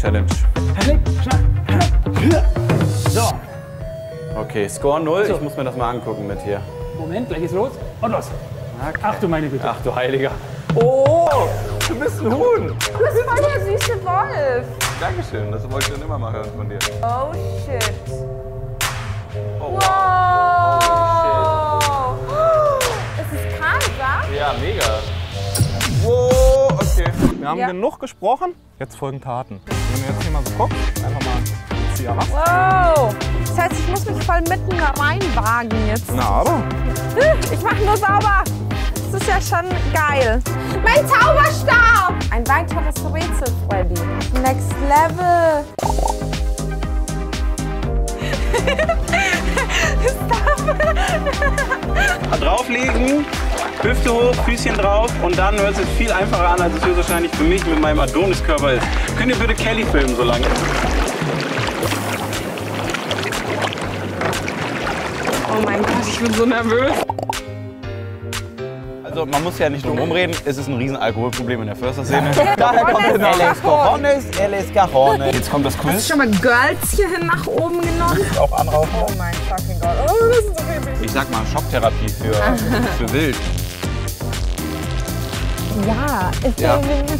Challenge. So. Okay, Score 0. Ich muss mir das mal angucken mit hier. Moment, gleich geht's los. Und los. Okay. Ach du meine Güte. Ach du Heiliger. Oh, du bist ein Huhn. Du bist voll der süße Wolf. Dankeschön, das wollte ich schon immer mal hören von dir. Oh shit. Oh, Wow. Oh, Ist es Kater? shit. Ja, mega. Wow, okay. Wir haben Ja. genug gesprochen, jetzt folgen Taten. Wenn du jetzt hier mal so guckst, einfach mal hier ran. Wow. Das heißt, ich muss mich voll mitten da reinwagen jetzt. Na, aber Ich mach nur sauber. Das ist ja schon geil. Mein Zauberstab! Ein weiteres Rätsel, Freddy. Next Level. Drauflegen, Hüfte hoch, Füßchen drauf und dann hört es sich viel einfacher an, als es höchstwahrscheinlich für mich mit meinem Adoniskörper ist. Könnt ihr bitte Kelly filmen so lange? Oh mein Gott, ich bin so nervös. Also man muss ja nicht drum rumreden, es ist ein riesen Alkoholproblem in der Förster-Szene. Daher kommt der Name. LS Cajones. Jetzt kommt das Hast du Quiz. schon mal Girls hierhin nach oben genommen? Auch anrauchen. Oh mein fucking Gott. Oh, das ist so baby. Ich sag mal Schocktherapie für wild. Ja, ist Ja.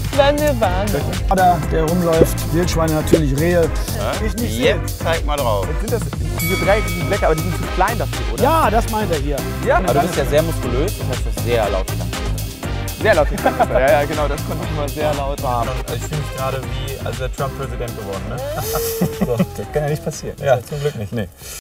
Der rumläuft, Wildschweine natürlich, Rehe. Ich nicht sehen. Jetzt zeig mal drauf. sind das diese dreieckigen Blecke, aber die sind zu klein dafür, oder? Ja, das meint er hier. Ja, Aber du bist ja sehr muskulös, das heißt, das ist sehr laut. sehr laut. Ja, genau, das konnte ich mal sehr laut haben. Ich fühle mich gerade wie, als wäre Trump Präsident geworden. Ne? So, das kann ja nicht passieren. Ja, zum Glück nicht. Nee.